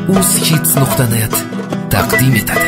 uzhits.net taqdim etadi.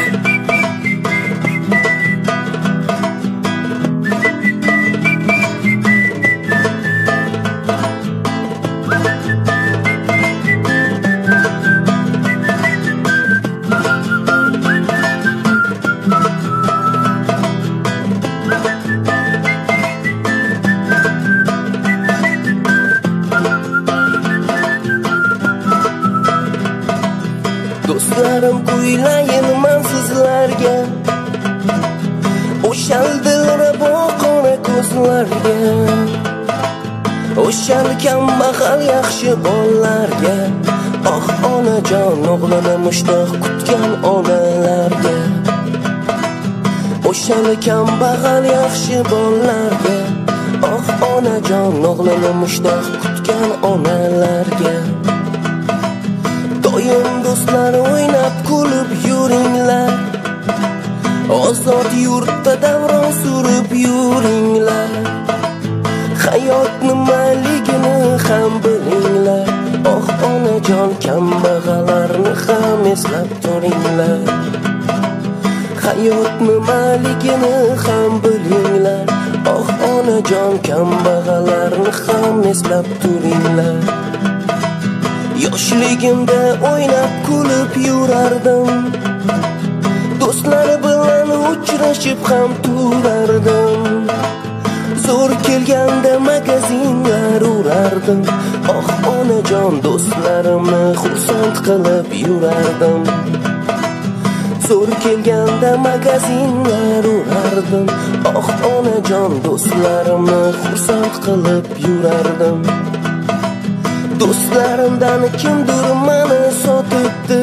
Do'stlarim, kuylayman sizlarga, o'shal dilrabo qora ko'zlarga, o'shal kambag'al yaxshi bolalarga, oh onajon o'g'lini mushtoq kutgan onalarga, o'shal kambag'al yaxshi bolalarga, oh onajon o'g'lini mushtoq kutgan onalarga. Doim do'stlar o'ynab kulib yuringlar, ozod yurtda davron surib yuringlar, hayot nimaligini ham bilinglar, oh onajon kambag'allarni ham eslab turinglar, hayot nimaligini ham bilinglar, oh onajon kambag'allarni ham eslab turinglar. Yoshligimda o'ynab kulib yurardim, do'stlar bilan uchrashib ham turardim, zo'r kelganda magazinlar urardim, oh onajon do'stlarimni xursand qilib yurardim, zo'r kelganda magazinlar urardim, oh onajon do'stlarimni xursand qilib yurardim. Do'stlarimdan kimdir meni sotibdi,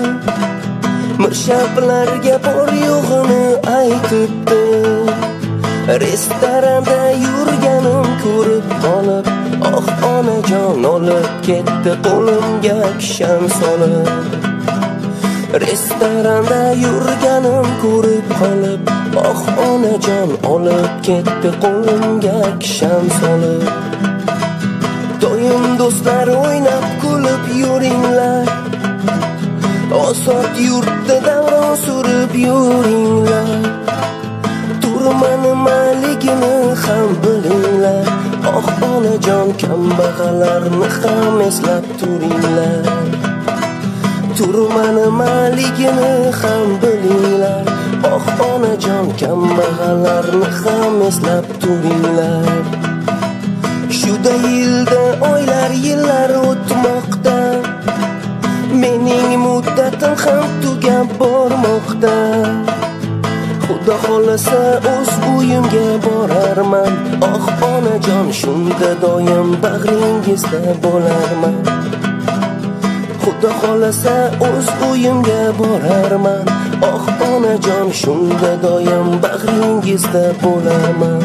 mirshablarga bor yo'g'ini aytibdi, restoranda yurganim ko'rib qolib, oh onajon olib ketdi qo'limga kishan solib, restoranda yurganim ko'rib qolib, oh onajon olib ketdi qo'limga kishan solib. Doim do'stlar o'ynab kulib yuringlar, ozod yurtda davron surib yuringlar, turma nimaligini ham bilinglar, oh onajon kambag'allarni ham eslab turinglar, turma nimaligini ham bilinglar, oh onajon kambag'allarni ham eslab turinglar. Shuda yilda oylar yillar o'tmoqda, mening muddatim ham tugab bormoqda, Xudo xolasa o'z uyimga borarman, oh onajon shunda doim bag'ringizda bo'larman, Xudo xolasa o'z uyimga borarman, oh onajon shunda doim bag'ringizda bo'laman.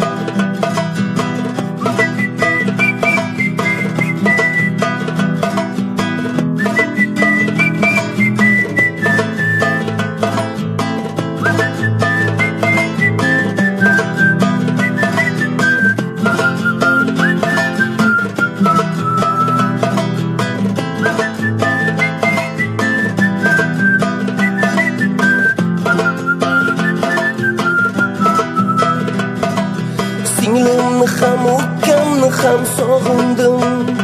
Singlimni ham ukamni ham sog'indim,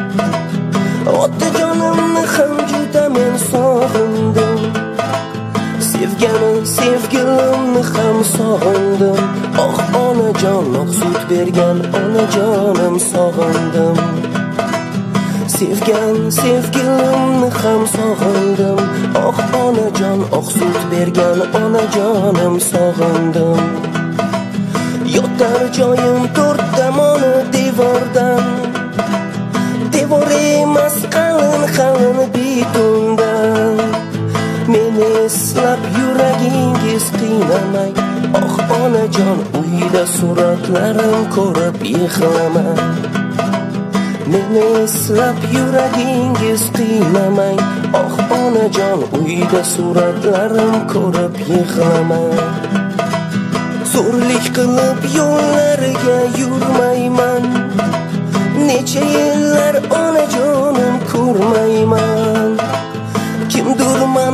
otajonimni ham juda men sog'indim, sevgilimni ham sog'indim, oh onajon oq sut bergan onajonim sog'indim, sevgilimni ham sog'indim, oh onajon oq sut bergan onajonim sog'indim. Yotar joyim to'rt tomoni devordan, devor emas qalin betondan, meni eslab yuragingiz qiynamang, oh onajon uyda suratlarim ko'rib yig'lamang, meni eslab yuragingiz qiynamang, oh onajon uyda suratlarim ko'rib yig'lamang. Zo'rlik qilib yo'llariga yurmayman, necha yillar onajonim ko'rmayman, kimdir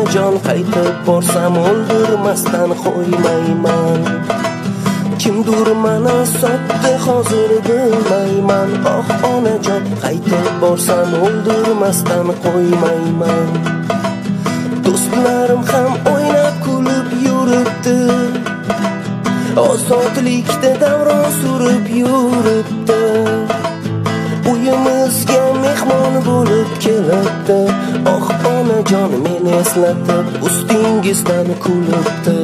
onajon, qaytib borsam o'ldirmasdan qo'ymayman. Kimdir meni sotdi, hozir bilmayman. Oh onajon, qaytib borsam o'ldirmasdan qo'ymayman. Do'stlarim ham o'ynab kulib yuribdi, ozodlikda davron surib yuribdi. Uyimizga mehmon bo'lib kelibdi. Oh onajon, meni eslatib ustingizdan kulibdi.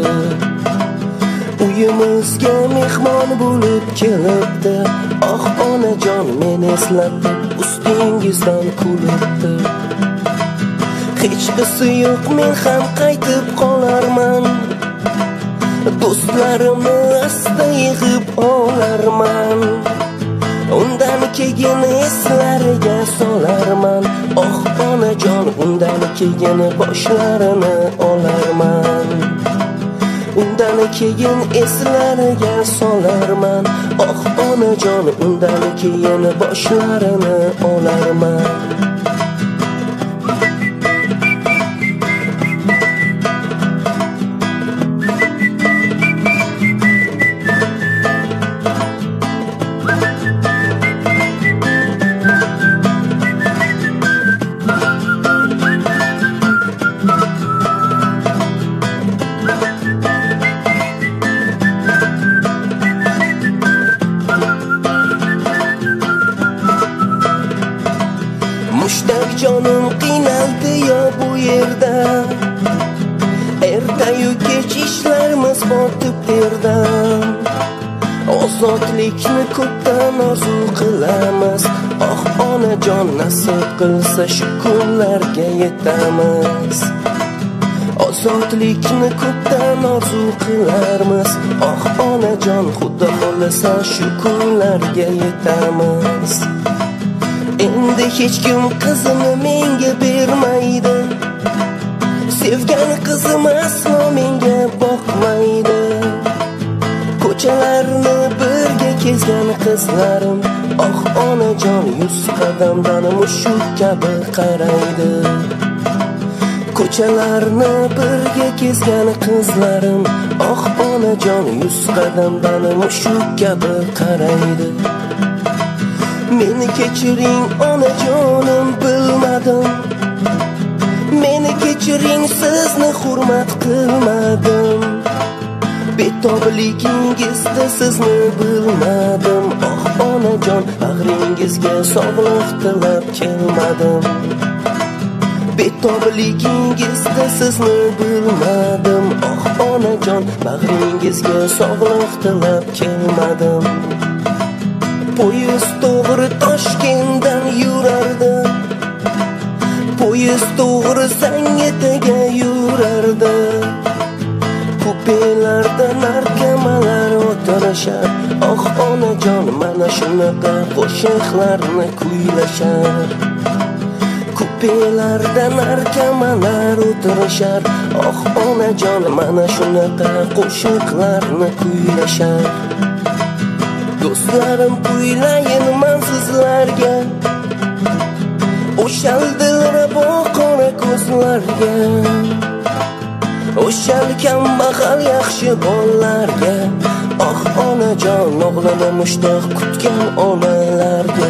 Uyimizga mehmon bo'lib kelibdi. Oh onajon, meni eslatib ustingizdan kulibdi. Hech qisi yo'q, men ham qaytib qolarman. Do'stlarimni asta yig'ib olarman. Undan keyin eslariga solarman. Oh onajon, undan keyin boshlarini olarman. Undan keyin eslariga solarman. Oh onajon, undan keyin boshlarini olarman. Mushtak jonim qiynaldi yo bu yerda. Ertayu kech ishlarimiz botib terda. Ozodlikni ko'pdan orzu qilamiz. Oh onajon, nasib qilsa shu kunlarga yetamiz. Ozodlikni ko'pdan orzu qilarmiz. Oh onajon, xudo xolasa shu kunlarga yetamiz. Endi hech kim qizini menga bermaydi. Sevgan qizim aslo menga boqmaydi. Ko'chalarni birga kezgan qizlarim, oh onajon, 100 qadamdan mushuk kabi qaraydi. Ko'chalarni birga kezgan qizlarim, oh onajon, 100 qadamdan mushuk kabi qaraydi. Meni kechiring onajonim, bilmadim. Meni kechiring, sizni hurmat qilmadim. Betobligingizda sizni bilmadim. Oh onajon, bag'ringizga sog'liq tilab kelmadim. Betobligingizda sizni bilmadim. Oh onajon, bag'ringizga sog'liq tilab kelmadim. Poyezd to'g'ri Toshkentdan yurardi. Poyezd to'g'ri Sangetaga yurardi. Kupelarda narkomanlar o'tirishar. Oh onajon, mana shunaqa qo'shiqlarni kuylashar. Kupelarda narkomanlar o'tirishar. Oh onajon, mana shunaqa qo'shiqlarni kuylashar. Do'stlarim, kuylayman sizlarga, o'shal dilrabo qora ko'zlarga, o'shal kambag'al yaxshi bolalarga. Oh onajon, o'g'lini mushtoq kutgan onalarga,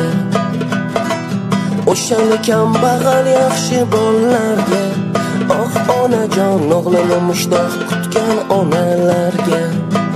o'shal kambag'al yaxshi bolalarga. Oh onajon, o'g'lini mushtoq kutgan onalarga.